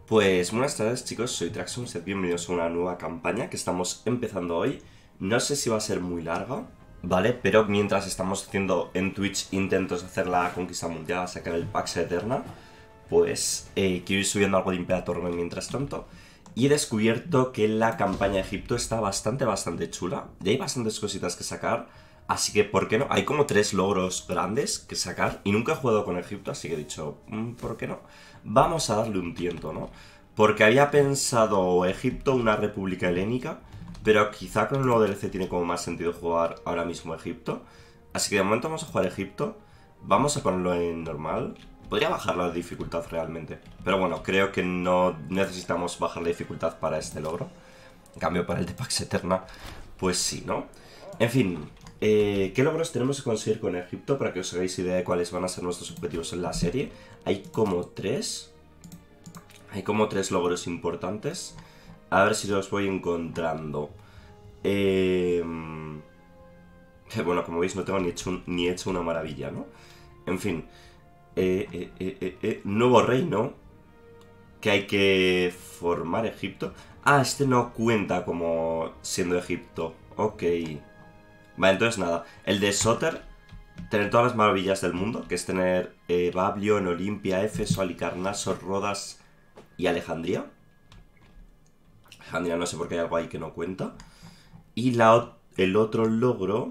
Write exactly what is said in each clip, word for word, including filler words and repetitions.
Pues buenas tardes chicos, soy Traxxon, sed bienvenidos a una nueva campaña que estamos empezando hoy. No sé si va a ser muy larga, ¿vale? Pero mientras estamos haciendo en Twitch intentos de hacer la conquista mundial, sacar el Pax Eterna, pues eh, quiero ir subiendo algo de Imperator mientras tanto. Y he descubierto que la campaña de Egipto está bastante, bastante chula. Y hay bastantes cositas que sacar, así que ¿por qué no? Hay como tres logros grandes que sacar y nunca he jugado con Egipto, así que he dicho, ¿por qué no? Vamos a darle un tiento, ¿no? Porque había pensado Egipto una república helénica, pero quizá con el nuevo D L C tiene como más sentido jugar ahora mismo Egipto. Así que de momento vamos a jugar Egipto. Vamos a ponerlo en normal. Podría bajar la dificultad realmente, pero bueno, creo que no necesitamos bajar la dificultad para este logro. En cambio, para el de Pax Eterna, pues sí, ¿no? En fin, eh, ¿qué logros tenemos que conseguir con Egipto? Para que os hagáis idea de cuáles van a ser nuestros objetivos en la serie. Hay como tres. Hay como tres logros importantes. A ver si los voy encontrando. Eh... Bueno, como veis no tengo ni hecho, un, ni hecho una maravilla, ¿no? En fin. Eh, eh, eh, eh, eh. Nuevo reino. Que hay que formar Egipto. Ah, este no cuenta como siendo Egipto. Ok. Vale, entonces nada. El de Soter, tener todas las maravillas del mundo, que es tener eh, Babión, Olimpia, Éfeso, Halicarnaso, Rodas y Alejandría. Alejandría no sé por qué hay algo ahí que no cuenta. Y la, el otro logro...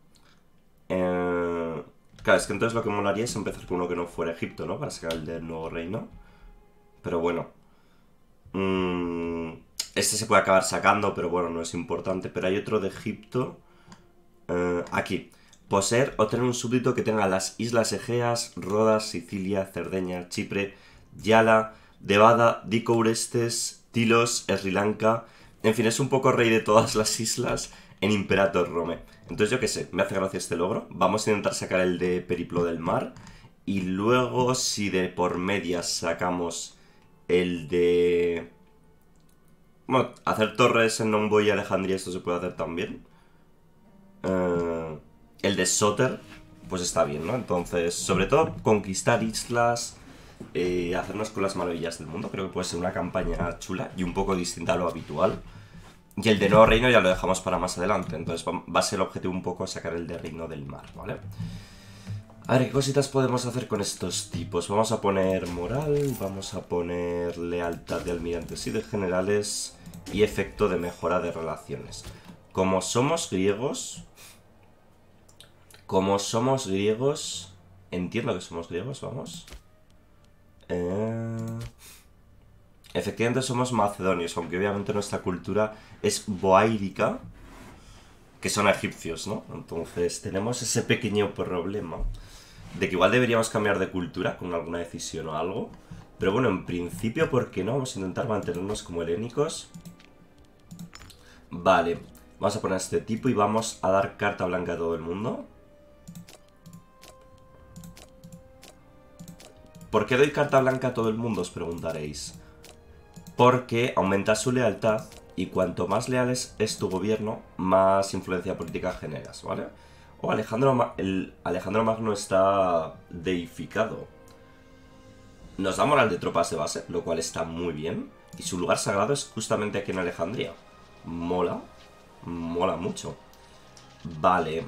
Eh, claro, es que entonces lo que molaría es empezar con uno que no fuera Egipto, ¿no? Para sacar el del nuevo reino. Pero bueno. Mmm, este se puede acabar sacando, pero bueno, no es importante. Pero hay otro de Egipto. Eh, aquí. Poseer o tener un súbdito que tenga las Islas Egeas, Rodas, Sicilia, Cerdeña, Chipre, Yala, Devada, Dicourestes, Tilos, Sri Lanka. En fin, es un poco rey de todas las islas en Imperator Rome. Entonces yo qué sé, me hace gracia este logro. Vamos a intentar sacar el de Periplo del Mar. Y luego si de por medias sacamos el de... Bueno, hacer torres en Nomboy y Alejandría, esto se puede hacer también. Uh, el de Soter, pues está bien, ¿no? Entonces, sobre todo, conquistar islas, eh, hacernos con las maravillas del mundo. Creo que puede ser una campaña chula y un poco distinta a lo habitual. Y el de Nuevo Reino ya lo dejamos para más adelante. Entonces va, va a ser el objetivo un poco sacar el de Reino del Mar, ¿vale? A ver, ¿qué cositas podemos hacer con estos tipos? Vamos a poner moral, vamos a poner lealtad de almirantes y de generales y efecto de mejora de relaciones. Como somos griegos... Como somos griegos... Entiendo que somos griegos, vamos. Eh... Efectivamente somos macedonios, aunque obviamente nuestra cultura es boáirica, que son egipcios, ¿no? Entonces tenemos ese pequeño problema de que igual deberíamos cambiar de cultura con alguna decisión o algo. Pero bueno, en principio, ¿por qué no? Vamos a intentar mantenernos como helénicos. Vale, vamos a poner este tipo y vamos a dar carta blanca a todo el mundo. ¿Por qué doy carta blanca a todo el mundo? Os preguntaréis. Porque aumenta su lealtad y cuanto más leal es, es tu gobierno, más influencia política generas, ¿vale? O Alejandro, el Alejandro Magno está deificado. Nos da moral de tropas de base, lo cual está muy bien. Y su lugar sagrado es justamente aquí en Alejandría. Mola. Mola mucho. Vale.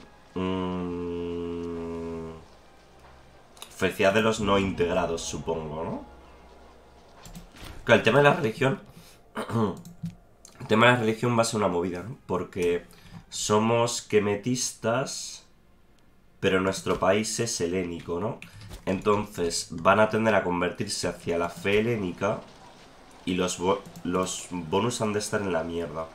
Mm... Felicidad de los no integrados, supongo, ¿no? Claro, el tema de la religión... el tema de la religión va a ser una movida, ¿no? Porque somos quemetistas, pero nuestro país es helénico, ¿no? Entonces van a tender a convertirse hacia la fe helénica y los, bo los bonus han de estar en la mierda.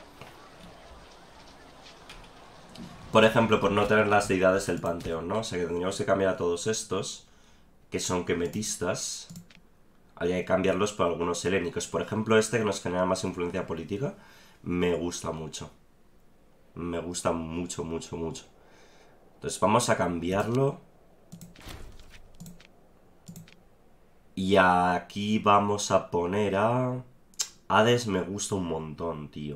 Por ejemplo, por no tener las deidades del panteón, ¿no? O sea que tendríamos que cambiar a todos estos, que son quemetistas. Habría que cambiarlos por algunos helénicos. Por ejemplo, este que nos genera más influencia política, me gusta mucho. Me gusta mucho, mucho, mucho. Entonces vamos a cambiarlo. Y aquí vamos a poner a... Hades me gusta un montón, tío.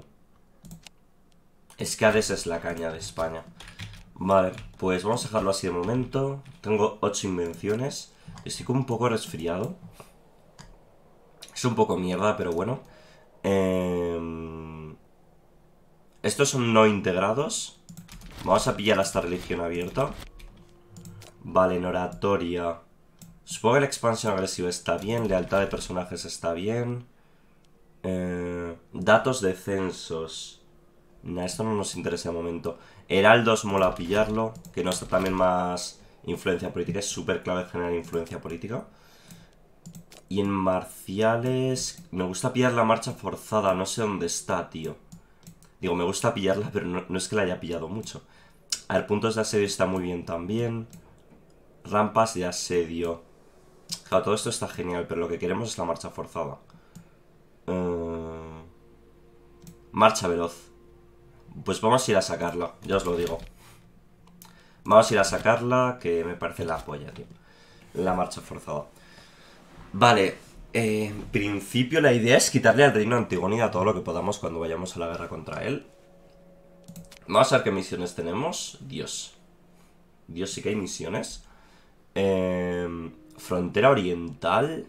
Es que Hades es la caña de España. Vale, pues vamos a dejarlo así de momento. Tengo ocho invenciones. Estoy como un poco resfriado. Es un poco mierda, pero bueno. Eh... Estos son no integrados. Vamos a pillar a esta religión abierta. Vale, en oratoria. Supongo que la expansión agresiva está bien. Lealtad de personajes está bien. Eh... Datos de censos. Nah, esto no nos interesa de momento. Heraldos mola pillarlo. Que nos da también más influencia política. Es súper clave generar influencia política. Y en marciales... Me gusta pillar la marcha forzada. No sé dónde está, tío. Digo, me gusta pillarla, pero no, no es que la haya pillado mucho. A ver, puntos de asedio está muy bien también. Rampas de asedio. Claro, todo esto está genial, pero lo que queremos es la marcha forzada. Uh... Marcha veloz. Pues vamos a ir a sacarla, ya os lo digo. Vamos a ir a sacarla, que me parece la polla, tío. La marcha forzada. Vale, eh, en principio la idea es quitarle al reino Antigónida todo lo que podamos cuando vayamos a la guerra contra él. Vamos a ver qué misiones tenemos. Dios. Dios, sí que hay misiones. Eh, frontera oriental.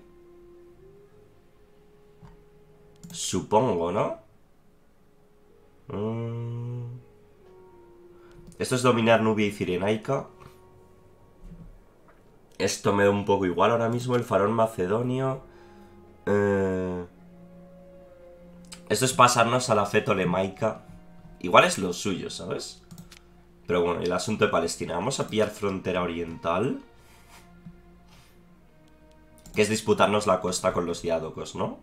Supongo, ¿no? Mm. Esto es dominar Nubia y Cirenaica. Esto me da un poco igual ahora mismo. El farón macedonio. Eh... Esto es pasarnos a la fe tolemaica. Igual es lo suyo, ¿sabes? Pero bueno, el asunto de Palestina. Vamos a pillar frontera oriental. Que es disputarnos la costa con los diádocos, ¿no?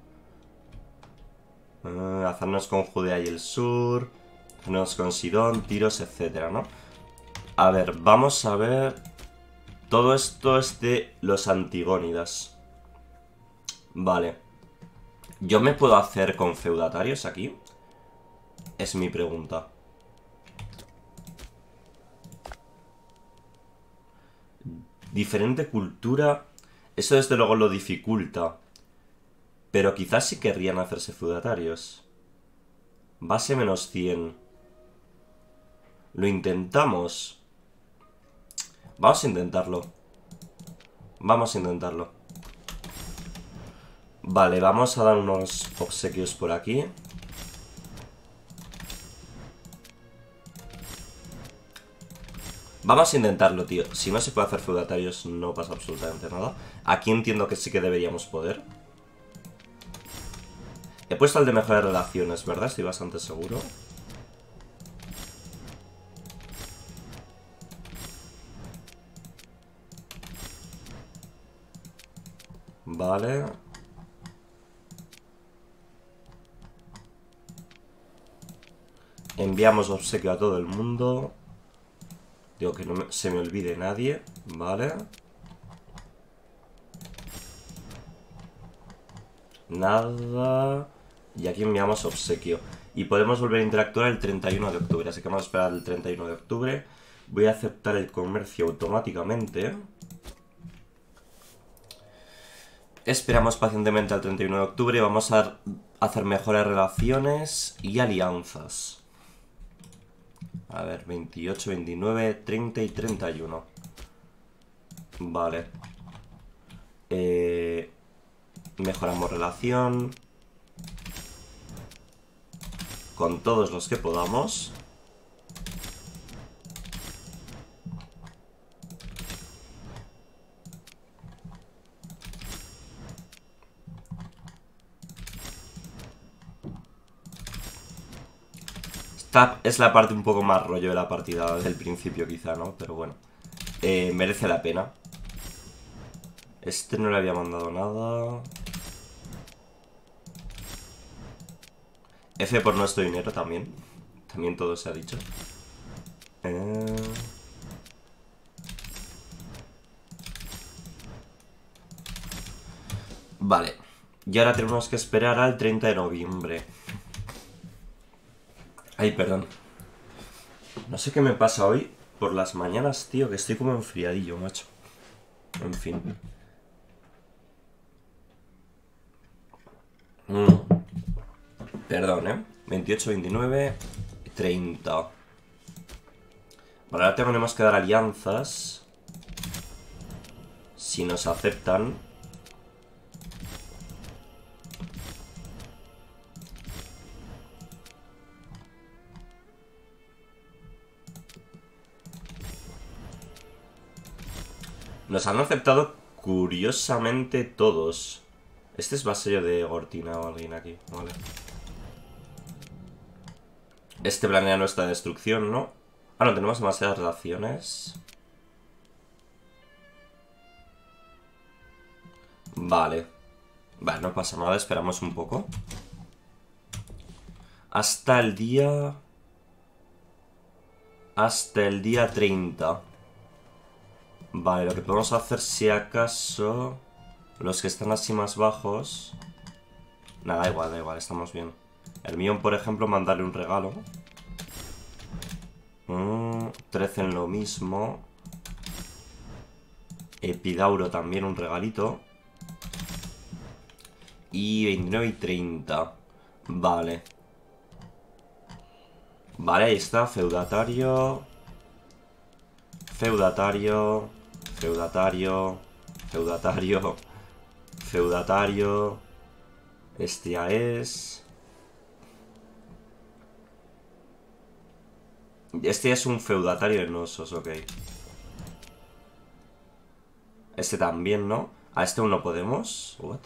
Eh, hacernos con Judea y el sur. Hacernos con Sidón, Tiros, etcétera, ¿no? A ver, vamos a ver... Todo esto es de los Antigónidas. Vale. ¿Yo me puedo hacer con feudatarios aquí? Es mi pregunta. Diferente cultura. Eso desde luego lo dificulta. Pero quizás sí querrían hacerse feudatarios. Base menos cien. Lo intentamos. Vamos a intentarlo. Vamos a intentarlo. Vale, vamos a dar unos obsequios por aquí. Vamos a intentarlo, tío. Si no se puede hacer feudatarios, no pasa absolutamente nada. Aquí entiendo que sí que deberíamos poder. He puesto el de mejores relaciones, ¿verdad? Estoy bastante seguro. Vale. Enviamos obsequio a todo el mundo. Digo que no me, se me olvide nadie. Vale. Nada. Y aquí enviamos obsequio. Y podemos volver a interactuar el treinta y uno de octubre. Así que vamos a esperar el treinta y uno de octubre. Voy a aceptar el comercio automáticamente. Esperamos pacientemente al treinta y uno de octubre. Vamos a hacer mejores relaciones y alianzas. A ver, veintiocho, veintinueve, treinta y treinta y uno. Vale. Eh, mejoramos relación con todos los que podamos. Esta es la parte un poco más rollo de la partida del principio quizá, ¿no? Pero bueno, eh, merece la pena. Este no le había mandado nada. F por nuestro dinero también. También todo se ha dicho. Eh... Vale. Y ahora tenemos que esperar al treinta de noviembre. Ay, perdón. No sé qué me pasa hoy por las mañanas, tío, que estoy como enfriadillo, macho. En fin. Mm. Perdón, ¿eh? veintiocho, veintinueve, treinta. Vale, ahora tenemos que dar alianzas. Si nos aceptan. Nos han aceptado curiosamente todos. Este es vasallo de Gortina o alguien aquí, vale. Este planea nuestra destrucción, ¿no? Ah, no, tenemos demasiadas relaciones. Vale. Vale, no pasa nada, esperamos un poco. Hasta el día... Hasta el día treinta. Vale, lo que podemos hacer si acaso... Los que están así más bajos... Nada, da igual, da igual, estamos bien. Hermión, por ejemplo, mandarle un regalo. Mm, trece en lo mismo. Epidauro también un regalito. Y veintinueve y treinta. Vale. Vale, ahí está, feudatario. Feudatario. Feudatario. Feudatario. Feudatario. Este ya es... Este es un feudatario de Nosos, ok. Este también, ¿no? A este aún no podemos. What?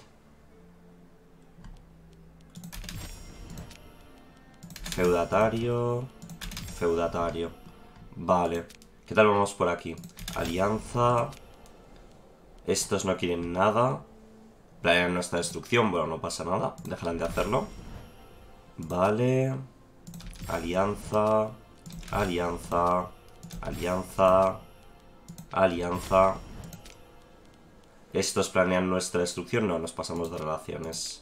Feudatario. Feudatario. Vale. ¿Qué tal vamos por aquí? Alianza. Estos no quieren nada. Planean nuestra destrucción. Bueno, no pasa nada. Dejarán de hacerlo. Vale. Alianza. Alianza. Alianza. Alianza. Estos planean nuestra destrucción. No, nos pasamos de relaciones.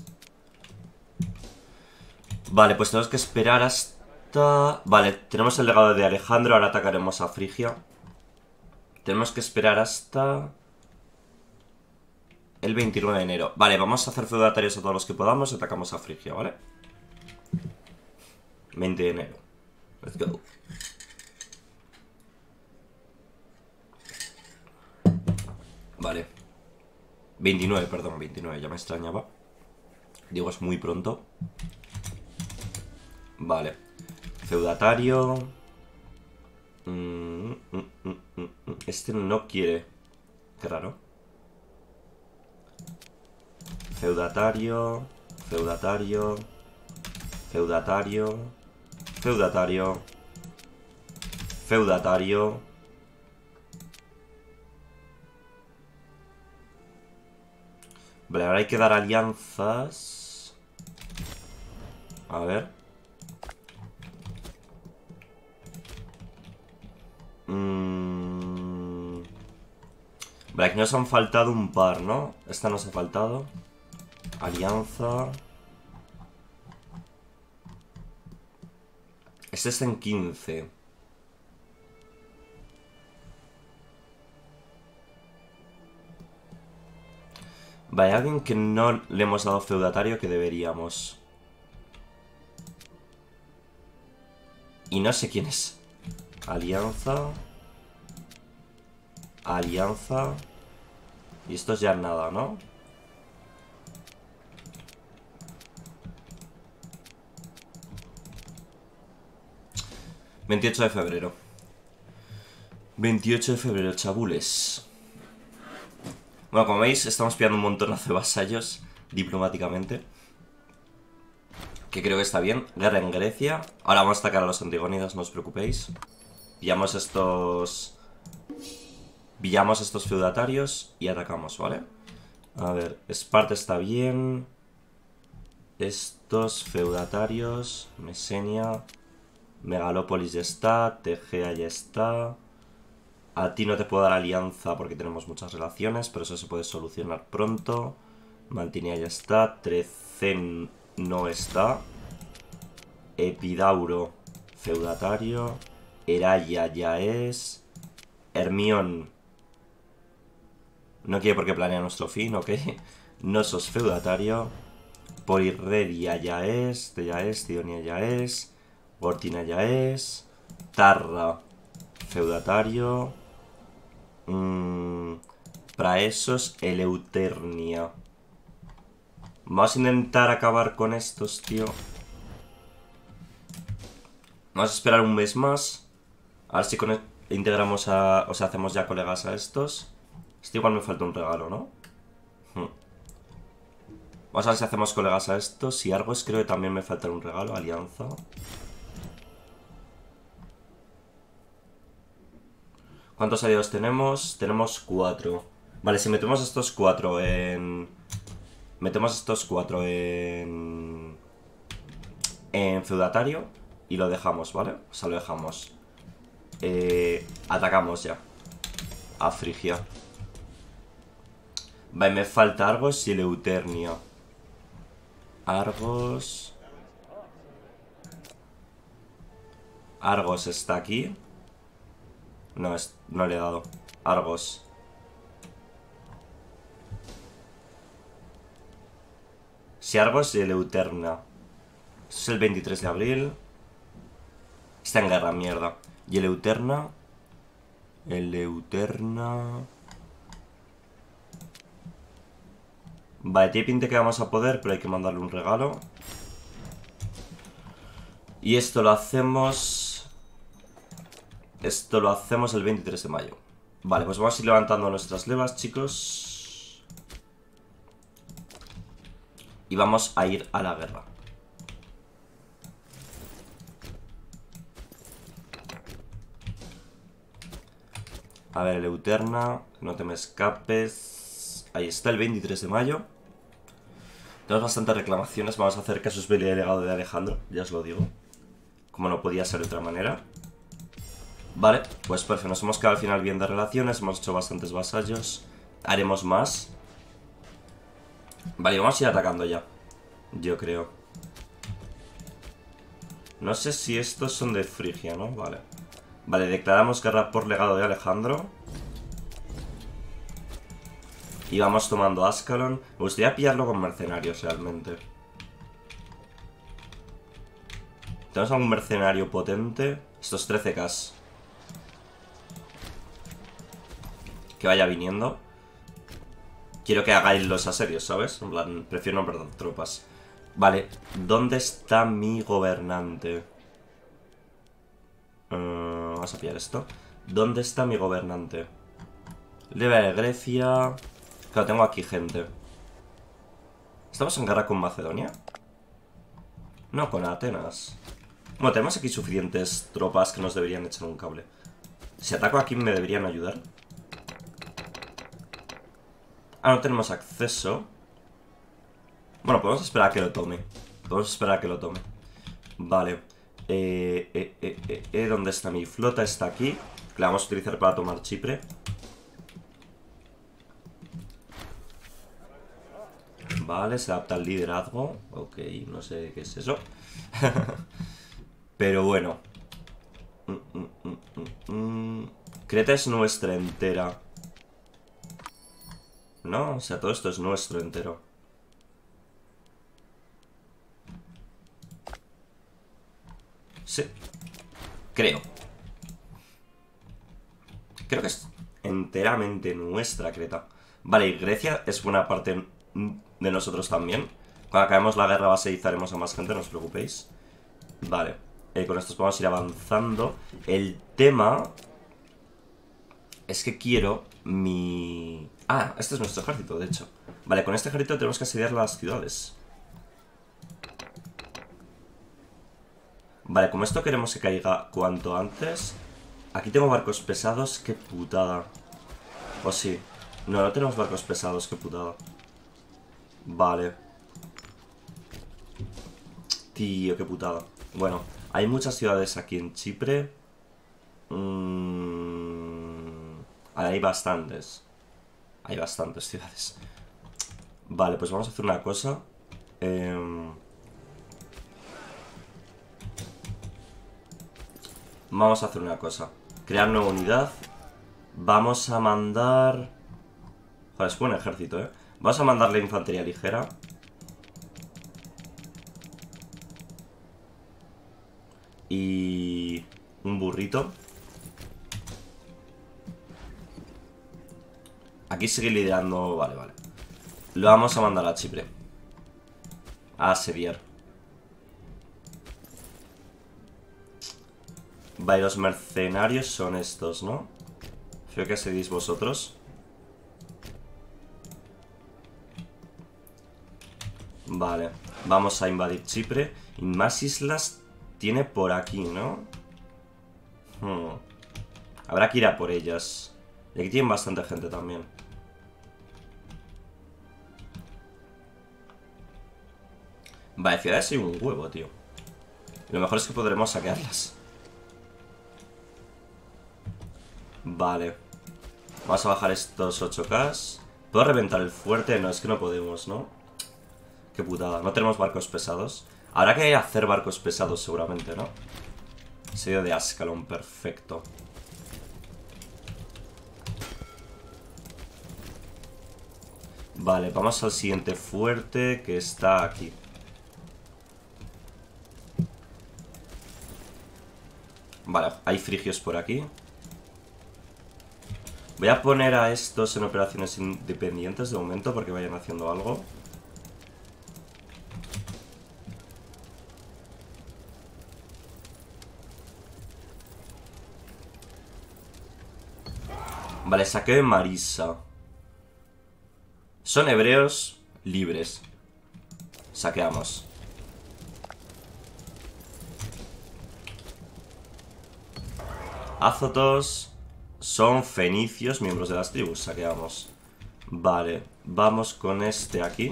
Vale, pues tenemos que esperar hasta... Vale, tenemos el legado de Alejandro. Ahora atacaremos a Frigia. Tenemos que esperar hasta... El veintinueve de enero. Vale, vamos a hacer feudatarios a todos los que podamos y atacamos a Frigia, ¿vale? veinte de enero. Let's go. Vale. veintinueve, perdón, veintinueve, ya me extrañaba. Digo, es muy pronto. Vale. Feudatario. Mm, mm, mm, mm, mm. Este no quiere. Qué raro. Feudatario. Feudatario. Feudatario. Feudatario. Feudatario. Vale, ahora hay que dar alianzas. A ver. Mm. Vale, aquí nos han faltado un par, ¿no? Esta nos ha faltado. Alianza. Este está en quince. Vale, alguien que no le hemos dado feudatario que deberíamos. Y no sé quién es. Alianza. Alianza. Y esto es ya nada, ¿no? veintiocho de febrero. veintiocho de febrero, chabules. Bueno, como veis, estamos pillando un montón de vasallos diplomáticamente. Que creo que está bien. Guerra en Grecia. Ahora vamos a atacar a los antigónidas, no os preocupéis. Pillamos estos... Pillamos estos feudatarios y atacamos, ¿vale? A ver, Esparta está bien. Estos feudatarios. Mesenia. Megalópolis ya está. Tegea ya está. A ti no te puedo dar alianza porque tenemos muchas relaciones, pero eso se puede solucionar pronto. Mantinea ya está. Trecen no está. Epidauro, feudatario. Heraya ya es. Hermión no quiere porque planea nuestro fin, ok. Nosos, feudatario. Polirredia ya es. Te ya es. Tionia ya es. Gortina ya es. Tarra, feudatario. Mm, Praesos, Eleuternia. Vamos a intentar acabar con estos, tío. Vamos a esperar un mes más. A ver si con integramos a... O sea, hacemos ya colegas a estos. Este igual me falta un regalo, ¿no? Hmm. Vamos a ver si hacemos colegas a esto. Si Argos creo que también me falta un regalo. Alianza. ¿Cuántos aliados tenemos? Tenemos cuatro. Vale, si metemos estos cuatro en... Metemos estos cuatro en... En feudatario. Y lo dejamos, ¿vale? O sea, lo dejamos. Eh, atacamos ya. A Frigia. Vale, me falta Argos y Eleuternia. Argos... Argos está aquí. No, es, no le he dado. Argos. Si Argos y Eleuterna. Esto es el veintitrés de abril. Está en guerra, mierda. Y Eleuterna. Eleuterna. Vale, tiene pinta que vamos a poder, pero hay que mandarle un regalo. Y esto lo hacemos... Esto lo hacemos el veintitrés de mayo. Vale, pues vamos a ir levantando nuestras levas, chicos. Y vamos a ir a la guerra. A ver, Eleuterna, no te me escapes. Ahí está, el veintitrés de mayo. Tenemos bastantes reclamaciones. Vamos a hacer caso es delegado de Alejandro, ya os lo digo. Como no podía ser de otra manera. Vale, pues perfecto. Nos hemos quedado al final bien de relaciones. Hemos hecho bastantes vasallos. Haremos más. Vale, vamos a ir atacando ya. Yo creo. No sé si estos son de Frigia, ¿no? Vale. Vale, declaramos guerra por legado de Alejandro. Y vamos tomando Ascalon. Me gustaría pillarlo con mercenarios realmente. ¿Tenemos algún mercenario potente? Estos trece K. Que vaya viniendo. Quiero que hagáis los asedios, ¿sabes? En plan, prefiero no perder tropas. Vale, ¿dónde está mi gobernante? Uh, vamos a pillar esto. ¿Dónde está mi gobernante? Leva de Grecia. Claro, tengo aquí gente. ¿Estamos en guerra con Macedonia? No, con Atenas. Bueno, tenemos aquí suficientes tropas que nos deberían echar un cable. Si ataco aquí me deberían ayudar. Ah, no tenemos acceso. Bueno, podemos esperar a que lo tome. Podemos esperar a que lo tome. Vale. Eh, eh, eh, eh, eh, ¿Dónde está mi flota? Está aquí. La vamos a utilizar para tomar Chipre. Vale, se adapta al liderazgo. Ok, no sé qué es eso. Pero bueno. Mm, mm, mm, mm, mm. Creta es nuestra entera. No, o sea, todo esto es nuestro entero. Sí. Creo. Creo que es enteramente nuestra Creta. Vale, y Grecia es buena parte de nosotros también. Cuando acabemos la guerra vasallaremos a más gente, no os preocupéis. Vale. Eh, con esto podemos ir avanzando. El tema... es que quiero mi... Ah, este es nuestro ejército, de hecho. Vale, con este ejército tenemos que asediar las ciudades. Vale, como esto queremos que caiga cuanto antes. Aquí tengo barcos pesados, qué putada. O sí. No, no tenemos barcos pesados, qué putada. Vale. Tío, qué putada. Bueno, hay muchas ciudades aquí en Chipre. Mm... Hay bastantes. Hay bastantes ciudades. Vale, pues vamos a hacer una cosa. Eh... Vamos a hacer una cosa. Crear nueva unidad. Vamos a mandar... Joder, es buen ejército, ¿eh? Vamos a mandarle infantería ligera. Y... un burrito. Aquí sigue liderando... Vale, vale. Lo vamos a mandar a Chipre. A asediar. Vale, los mercenarios son estos, ¿no? Creo que asediéis vosotros. Vale, vamos a invadir Chipre. Y más islas tiene por aquí, ¿no? Hmm. Habrá que ir a por ellas. Y aquí tienen bastante gente también. Vale, ciudades hay un huevo, tío. Y lo mejor es que podremos saquearlas. Vale. Vamos a bajar estos ocho K. ¿Puedo reventar el fuerte? No, es que no podemos, ¿no? Qué putada. No tenemos barcos pesados. Habrá que hacer barcos pesados seguramente, ¿no? Asedio de Ascalon, perfecto. Vale, vamos al siguiente fuerte que está aquí. Vale, hay frigios por aquí. Voy a poner a estos en operaciones independientes de momento porque vayan haciendo algo. Vale, saqueo de Marisa. Son hebreos libres. Saqueamos. Azotos son fenicios, miembros de las tribus. Saqueamos. Vale, vamos con este aquí.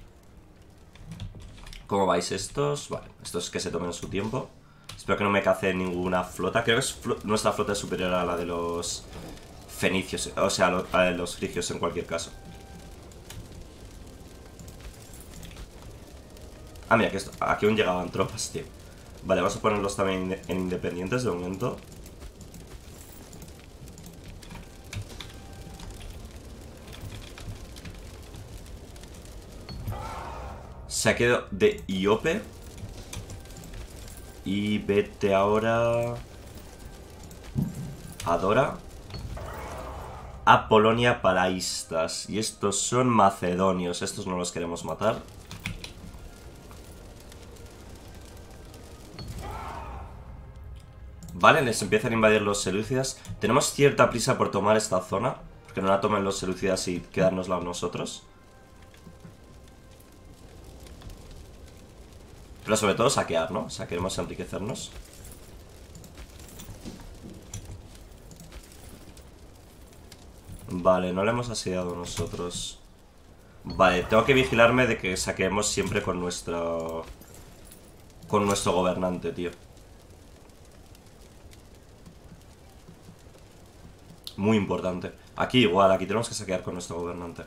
¿Cómo vais estos? Vale, estos que se tomen su tiempo. Espero que no me cace ninguna flota. Creo que es flo- nuestra flota es superior a la de los fenicios. O sea, a, lo- a los frigios en cualquier caso. Ah, mira, que esto, aquí aún llegaban tropas, tío. Vale, vamos a ponerlos también en independientes de momento. Saqueo de Iope. Y vete ahora a Dora. A Polonia Palaístas. Y estos son macedonios. Estos no los queremos matar. Vale, les empiezan a invadir los selúcidas. Tenemos cierta prisa por tomar esta zona. Porque no la tomen los selúcidas y quedárnosla nosotros. Pero sobre todo saquear, ¿no? O sea, queremos enriquecernos. Vale, no le hemos asediado nosotros. Vale, tengo que vigilarme de que saqueemos siempre con nuestro... Con nuestro gobernante, tío. Muy importante. Aquí igual, aquí tenemos que saquear con nuestro gobernante.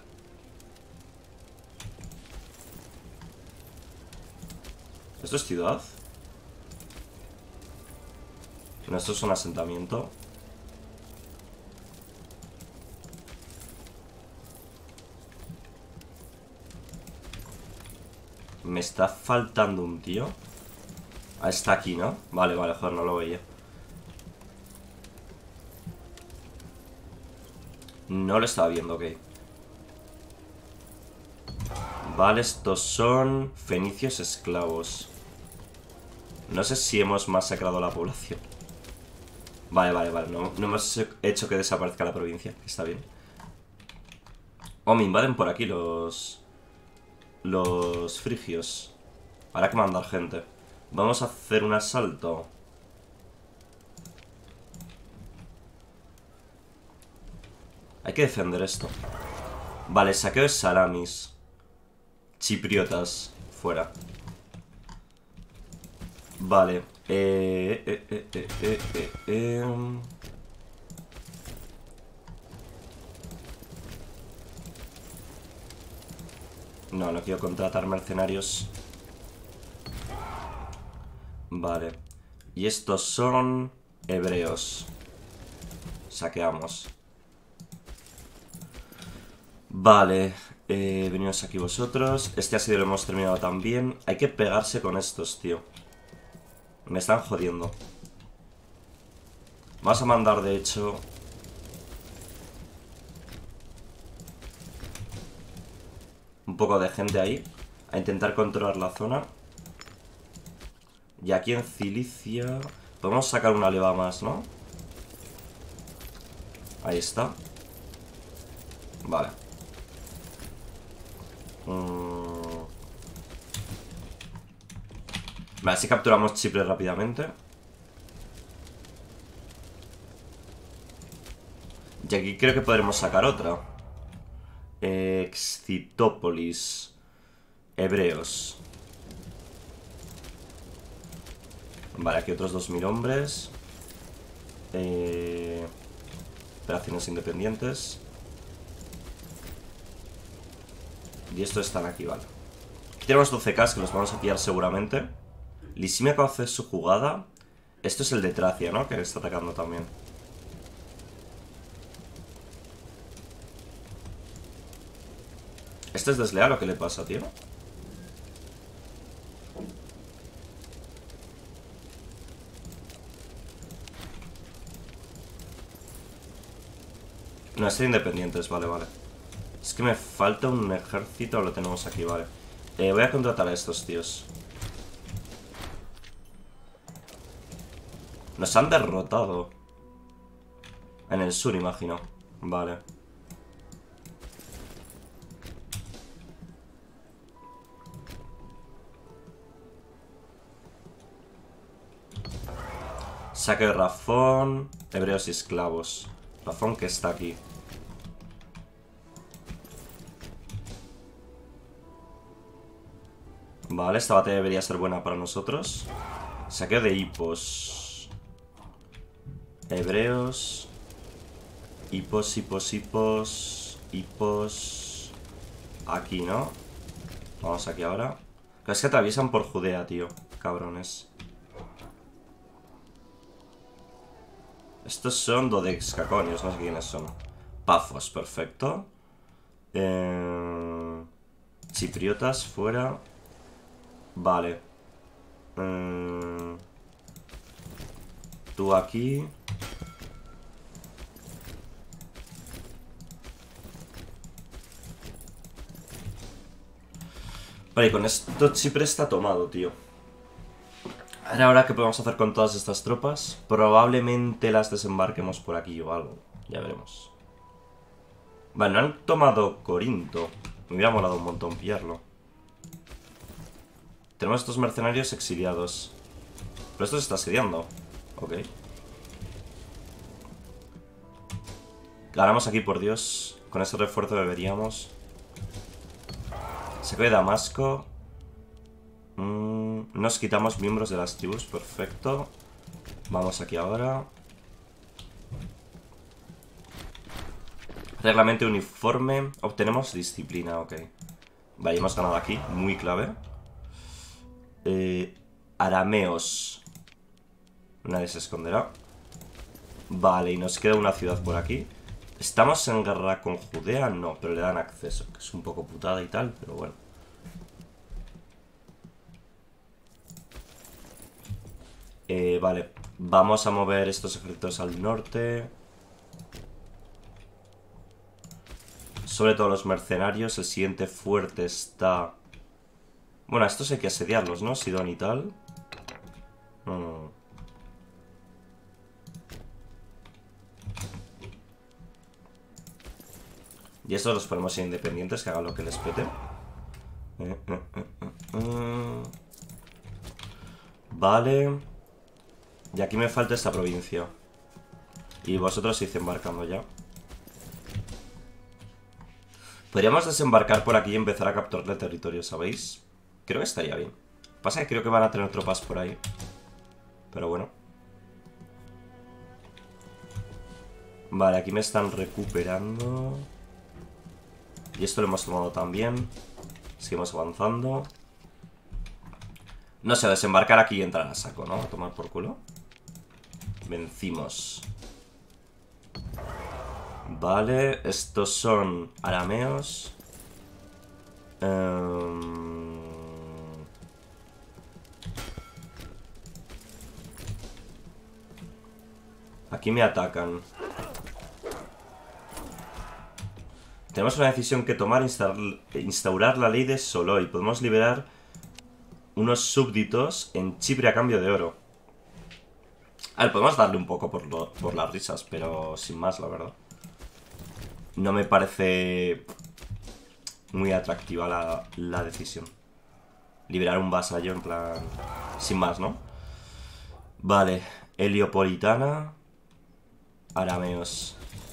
¿Esto es ciudad? No, esto es un asentamiento. Me está faltando un tío. Ah, está aquí, ¿no? Vale, vale, joder, no lo veía. No lo estaba viendo, ok. Vale, estos son fenicios esclavos. No sé si hemos masacrado a la población. Vale, vale, vale. No, no hemos hecho que desaparezca la provincia. Está bien. Oh, me invaden por aquí los... Los frigios. Habrá que mandar gente. Vamos a hacer un asalto. Hay que defender esto. Vale, saqueo de Salamis. Chipriotas. Fuera. Vale. Eh, eh, eh, eh, eh, eh, eh. No, no quiero contratar mercenarios. Vale. Y estos son hebreos. Saqueamos. Vale. Eh, venidos aquí vosotros. Este asedio lo hemos terminado también. Hay que pegarse con estos, tío. Me están jodiendo. Vamos a mandar, de hecho... un poco de gente ahí. A intentar controlar la zona. Y aquí en Cilicia... podemos sacar una leva más, ¿no? Ahí está. Vale. Mm. Vale, si capturamos Chipre rápidamente. Y aquí creo que podremos sacar otra. Excitópolis. Hebreos. Vale, aquí otros dos mil hombres. Eh, operaciones independientes. Y estos están aquí, vale. Aquí tenemos doce K que los vamos a pillar seguramente. Lisimia acaba de hacer su jugada. Esto es el de Tracia, ¿no? Que está atacando también. ¿Este es desleal o qué le pasa, tío? No, es de independientes, vale, vale. Es que me falta un ejército, lo tenemos aquí, vale. Eh, voy a contratar a estos tíos. Nos han derrotado. En el sur, imagino. Vale. Saque de Rafón. Hebreos y esclavos. Rafón que está aquí. Vale, esta batalla debería ser buena para nosotros. Saqueo de hipos. Hebreos. Hipos, hipos, hipos. Hipos. Aquí, ¿no? Vamos aquí ahora. Pero es que atraviesan por Judea, tío. Cabrones. Estos son Dodexcaconios, no sé quiénes son. Pafos, perfecto. Eh... Chipriotas, fuera. Vale. Eh... Tú aquí. Vale, con esto Chipre está tomado, tío. Ahora, ahora, ¿qué podemos hacer con todas estas tropas? Probablemente las desembarquemos por aquí o algo. Ya veremos. Vale, no han tomado Corinto. Me hubiera molado un montón pillarlo. Tenemos estos mercenarios exiliados. Pero esto se está asediando. Ok. Ganamos aquí, por Dios. Con ese refuerzo deberíamos. Saco de Damasco. Mm, nos quitamos miembros de las tribus. Perfecto. Vamos aquí ahora. Reglamento uniforme. Obtenemos disciplina, ok. Vale, hemos ganado aquí. Muy clave. Eh, arameos. Nadie se esconderá. Vale, y nos queda una ciudad por aquí. ¿Estamos en guerra con Judea? No, pero le dan acceso. Que es un poco putada y tal, pero bueno. Eh, vale. Vamos a mover estos ejércitos al norte. Sobre todo los mercenarios. El siguiente fuerte está... Bueno, a estos hay que asediarlos, ¿no? Sidón y tal. No, no, no. Y estos los ponemos independientes, que hagan lo que les pete. Eh, eh, eh, eh, eh. Vale. Y aquí me falta esta provincia. Y vosotros id embarcando ya. Podríamos desembarcar por aquí y empezar a capturarle territorio, ¿sabéis? Creo que estaría bien. Pasa que creo que van a tener tropas por ahí. Pero bueno. Vale, aquí me están recuperando. Y esto lo hemos tomado también. Seguimos avanzando. No sé, desembarcar aquí y entrar a saco, ¿no? A tomar por culo. Vencimos. Vale, estos son arameos. Um... Aquí me atacan. Tenemos una decisión que tomar, instaurar la ley de Soloi. Podemos liberar unos súbditos en Chipre a cambio de oro. A ver, podemos darle un poco por, lo, por las risas, pero sin más, la verdad. No me parece muy atractiva la, la decisión. Liberar un vasallo en plan... Sin más, ¿no? Vale, Heliopolitana. Arameos.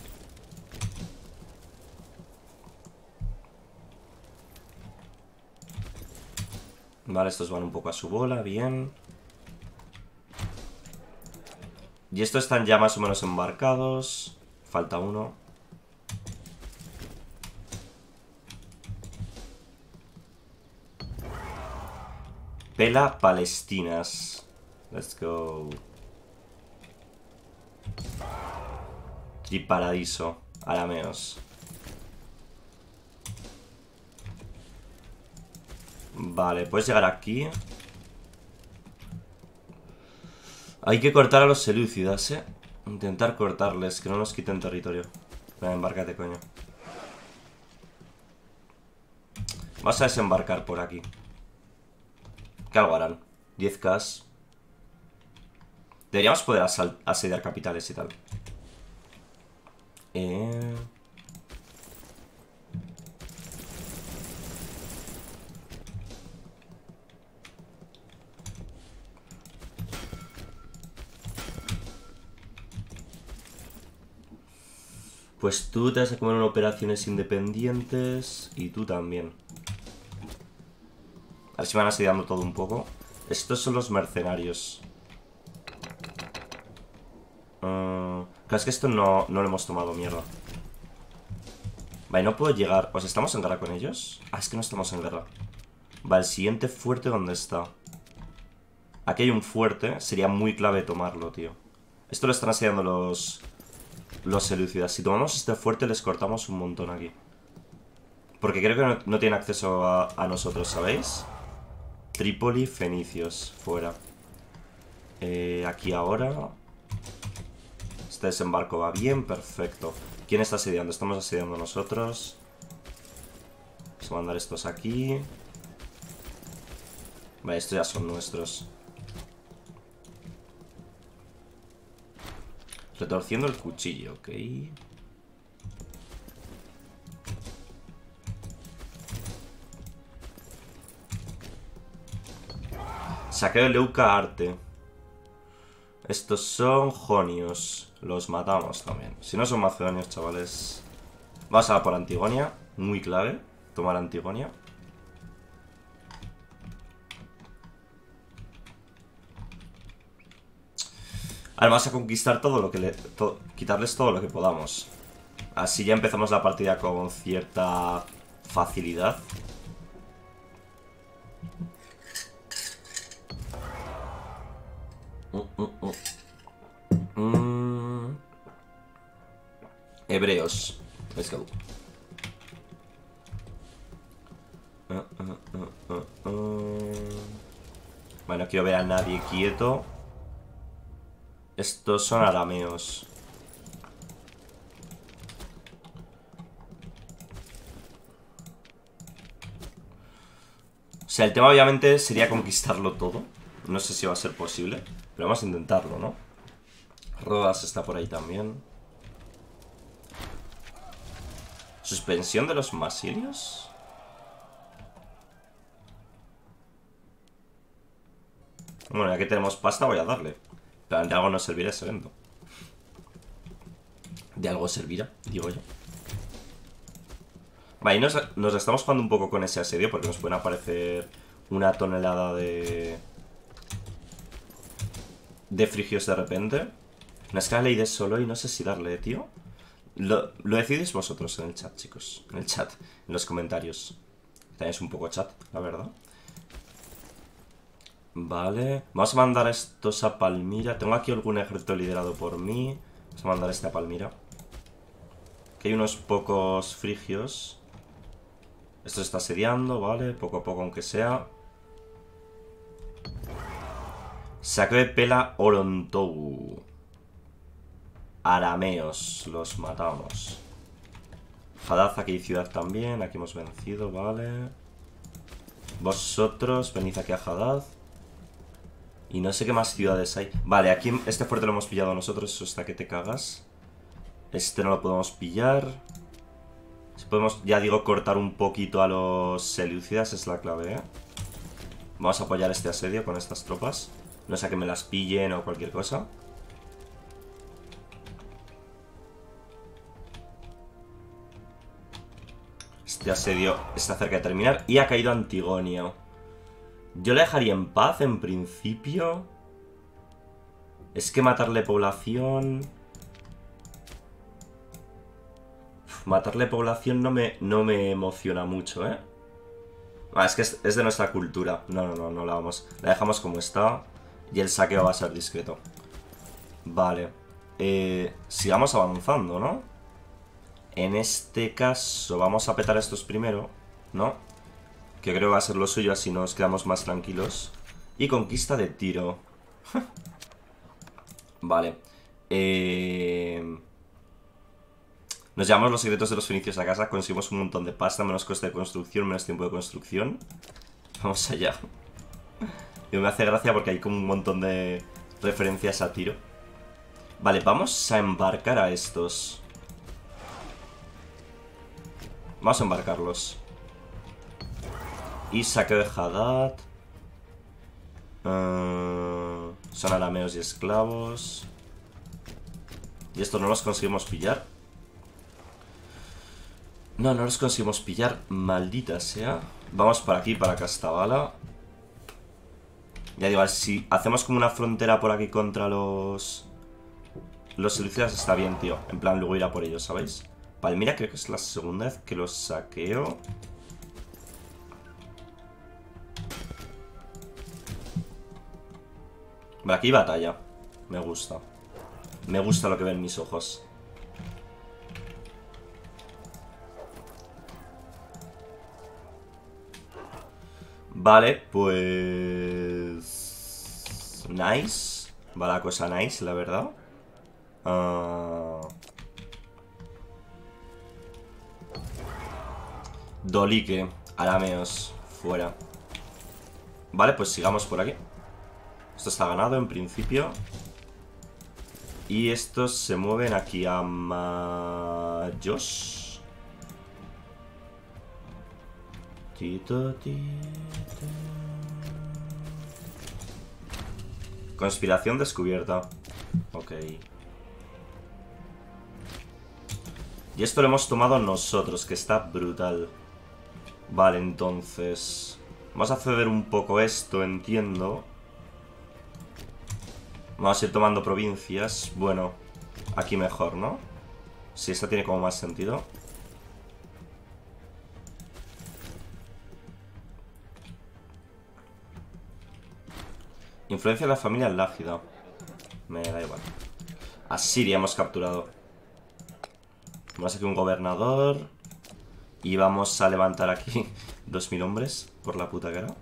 Vale, estos van un poco a su bola, bien. Y estos están ya más o menos embarcados. Falta uno. Pela Palestinas. Let's go. Triparadiso. Arameos. Vale, puedes llegar aquí. Hay que cortar a los selúcidas, eh. Intentar cortarles, que no nos quiten territorio. Venga, embárcate, coño. Vas a desembarcar por aquí. ¿Qué algo harán? diez K. Deberíamos poder asediar capitales y tal. Eh... Pues tú te vas a comer en operaciones independientes. Y tú también. A ver si van asediando todo un poco. Estos son los mercenarios. Uh, claro, es que esto no, no lo hemos tomado, mierda. Vale, no puedo llegar. ¿Os estamos en guerra con ellos? Ah, es que no estamos en guerra. Vale, el siguiente fuerte, ¿dónde está? Aquí hay un fuerte. Sería muy clave tomarlo, tío. Esto lo están asediando los... Los selúcidas. Si tomamos este fuerte, les cortamos un montón aquí. Porque creo que no, no tienen acceso a, a nosotros, ¿sabéis? Trípoli, fenicios, fuera. Eh, aquí ahora. Este desembarco va bien, perfecto. ¿Quién está asediando? Estamos asediando nosotros. Vamos a mandar estos aquí. Vale, estos ya son nuestros. Retorciendo el cuchillo, ok. Saqueo de Leuca Arte. Estos son jonios. Los matamos también. Si no son macedonios, chavales. Vamos a por Antigonia. Muy clave. Tomar Antigonia. Ahora vamos a conquistar todo lo que le... To, quitarles todo lo que podamos. Así ya empezamos la partida con cierta facilidad. Uh, uh, uh. Mm. Hebreos. Let's go. Uh, uh, uh, uh, uh. Bueno, quiero ver a nadie quieto. Estos son arameos. O sea, el tema obviamente sería conquistarlo todo. No sé si va a ser posible, pero vamos a intentarlo, ¿no? Rodas está por ahí también. ¿Suspensión de los masilios? Bueno, ya que tenemos pasta voy a darle. Pero de algo nos servirá ese evento. De algo servirá, digo yo. Vale, y nos, nos estamos jugando un poco con ese asedio porque nos pueden aparecer una tonelada de... De frigios de repente. Una escala ley de solo y no sé si darle, tío. Lo, lo decidís vosotros en el chat, chicos. En el chat, en los comentarios. Tenéis un poco chat, la verdad. Vale. Vamos a mandar a estos a Palmira. Tengo aquí algún ejército liderado por mí. Vamos a mandar este a Palmira. Aquí hay unos pocos frigios. Esto se está asediando, vale. Poco a poco, aunque sea. Saqueo de Pela Orontou. Arameos. Los matamos. Hadad, aquí hay ciudad también. Aquí hemos vencido, vale. Vosotros venid aquí a Hadad. Y no sé qué más ciudades hay. Vale, aquí este fuerte lo hemos pillado nosotros. Eso está que te cagas. Este no lo podemos pillar. Si podemos, ya digo, cortar un poquito a los selúcidas es la clave, ¿eh? Vamos a apoyar este asedio con estas tropas. No sea que me las pillen o cualquier cosa. Este asedio está cerca de terminar. Y ha caído Antigonio. Yo le dejaría en paz en principio. Es que matarle población... Uf, matarle población no me, no me emociona mucho, ¿eh? Ah, es que es, es de nuestra cultura. No, no, no, no la vamos. La dejamos como está. Y el saqueo va a ser discreto. Vale. Eh, sigamos avanzando, ¿no? En este caso vamos a petar estos primero, ¿no? Que creo que va a ser lo suyo, así nos quedamos más tranquilos. Y conquista de Tiro. Vale. Eh... Nos llevamos los secretos de los fenicios a casa. Conseguimos un montón de pasta, menos coste de construcción, menos tiempo de construcción. Vamos allá. Y me hace gracia porque hay como un montón de referencias a Tiro. Vale, vamos a embarcar a estos. Vamos a embarcarlos. Y saqueo de Hadad. Uh, son arameos y esclavos. Y estos no los conseguimos pillar. No, no los conseguimos pillar. Maldita sea. Vamos para aquí, para Castavala. Ya digo, si hacemos como una frontera por aquí contra los... Los silicias está bien, tío. En plan, luego irá por ellos, ¿sabéis? Palmira creo que es la segunda vez que los saqueo. Vale, aquí hay batalla. Me gusta. Me gusta lo que ven mis ojos. Vale, pues... Nice. Va la cosa nice, la verdad. Uh... Dolique, arameos, fuera. Vale, pues sigamos por aquí. Esto está ganado en principio. Y estos se mueven aquí a Mayos. Tito, tito. Conspiración descubierta. Ok. Y esto lo hemos tomado nosotros, que está brutal. Vale, entonces... Vamos a ceder un poco esto, entiendo. Vamos a ir tomando provincias. Bueno, aquí mejor, ¿no? Sí, esta tiene como más sentido. Influencia de la familia Lágida. Me da igual. A Siria hemos capturado. Vamos aquí un gobernador. Y vamos a levantar aquí dos mil hombres por la puta cara.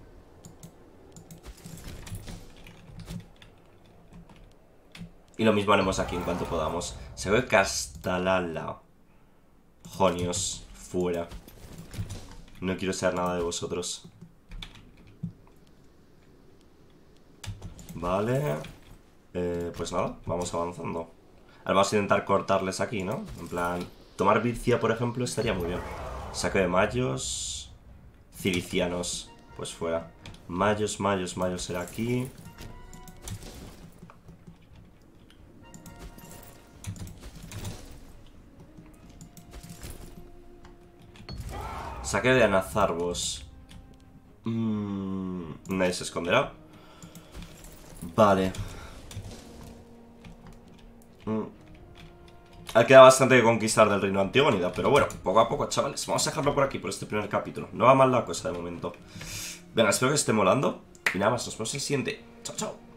Y lo mismo haremos aquí en cuanto podamos. Se ve Castalala. Jonios, fuera. No quiero saber nada de vosotros. Vale. Eh, pues nada, vamos avanzando. Ahora vamos a intentar cortarles aquí, ¿no? En plan, tomar Vircia, por ejemplo, estaría muy bien. Saque de Mayos. Cilicianos. Pues fuera. Mayos, Mayos, Mayos será aquí. Saque de Anazarbos. Mm, nadie se esconderá. Vale. Mm. Ha quedado bastante que conquistar del reino de Antigónida, pero bueno, poco a poco, chavales. Vamos a dejarlo por aquí, por este primer capítulo. No va mal la cosa de momento. Venga, espero que esté molando. Y nada más, nos vemos en el siguiente. Chao, chao.